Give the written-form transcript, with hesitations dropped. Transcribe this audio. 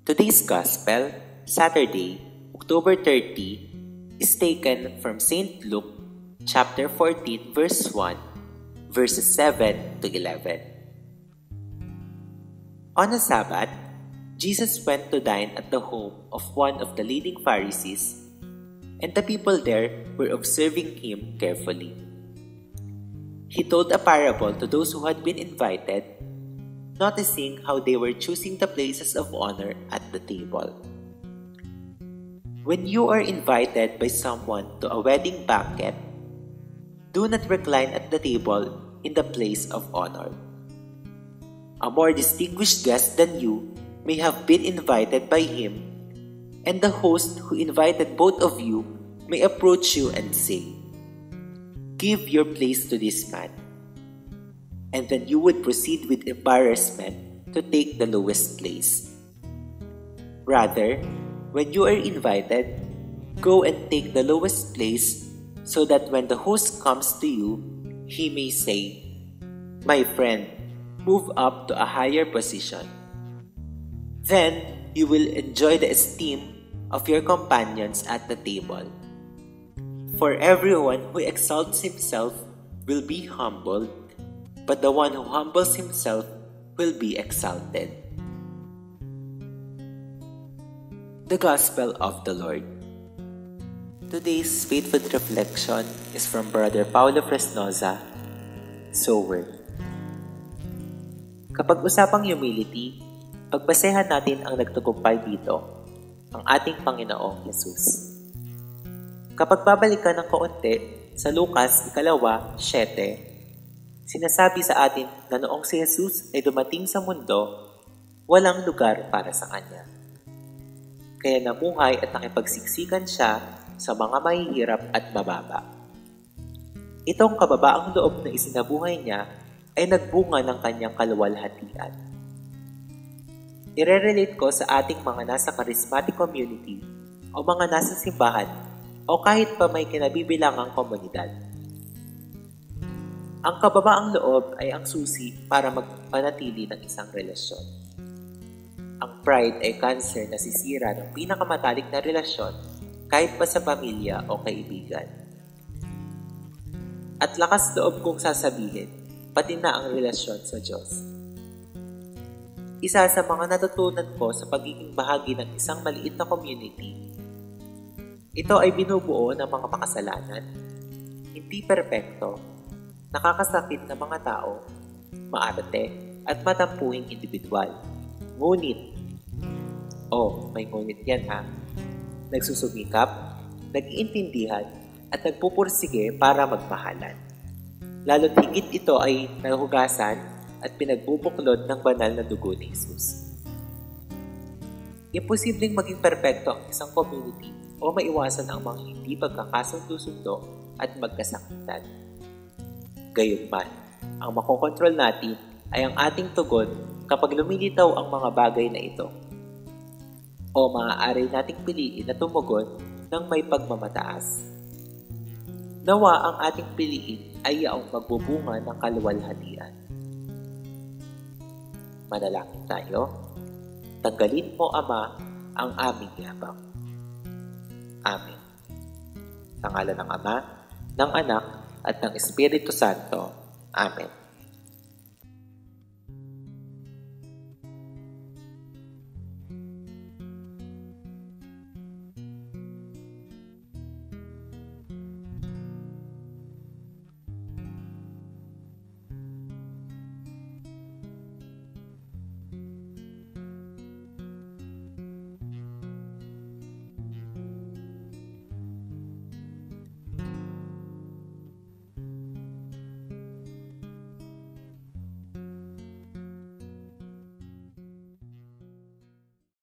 Today's Gospel, Saturday, October 30, is taken from St. Luke, chapter 14, verse 1, verses 7 to 11. On a Sabbath, Jesus went to dine at the home of one of the leading Pharisees, and the people there were observing him carefully. He told a parable to those who had been invited, noticing how they were choosing the places of honor at the table. When you are invited by someone to a wedding banquet, do not recline at the table in the place of honor. A more distinguished guest than you may have been invited by him, and the host who invited both of you may approach you and say, "Give your place to this man," and then you would proceed with embarrassment to take the lowest place. Rather, when you are invited, go and take the lowest place so that when the host comes to you, he may say, "My friend, move up to a higher position." Then you will enjoy the esteem of your companions at the table. For everyone who exalts himself will be humbled, but the one who humbles himself will be exalted. The Gospel of the Lord. Today's faithful reflection is from Brother Paulo Fresnoza, Sower. Kapag usapang humility, pagbasehan natin ang nagtagumpay dito, ang ating Panginoong Jesus. Kapag babalikan ng kaunti sa Lucas 2:7, sinasabi sa atin na noong si Jesus ay dumating sa mundo, walang lugar para sa Kanya. Kaya namuhay at nakipagsiksikan siya sa mga mahihirap at mababa. Itong kababaang loob na isinabuhay niya ay nagbunga ng kanyang kaluwalhatian. Ire-relate ko sa ating mga nasa charismatic community o mga nasa simbahan o kahit pa may kinabibilangang komunidad. Ang kababaang loob ay ang susi para magpanatili ng isang relasyon. Ang pride ay cancer na sisira ng pinakamatalik na relasyon kahit pa sa pamilya o kaibigan. At lakas loob kong sasabihin, pati na ang relasyon sa Diyos. Isa sa mga natutunan ko sa pagiging bahagi ng isang maliit na community, ito ay binubuo ng mga makasalanan, hindi perpekto, nakakasakit na mga tao, maarte at matampuhing individual. Ngunit, may ngunit yan ha, nagsusumikap, nag-iintindihan at nagpupursige para magmahalan. Lalo't higit ito ay nahugasan at pinagbubuklod ng banal na dugo ni Jesus. Imposibleng maging perpekto ang isang community o maiwasan ang mga hindi pagkakasundo-sundo at magkasakitan. Gayunman, ang makokontrol natin ay ang ating tugon kapag lumilitaw ang mga bagay na ito. O maaari nating piliin na tumugon ng may pagmamataas. Nawa ang ating piliin ay yaong magbubunga ng kaluwalhatian. Manalangin tayo. Tanggalin mo, Ama, ang aming yabang. Amen. Sa ngalan ng Ama, ng Anak, at ng Espiritu Santo. Amen.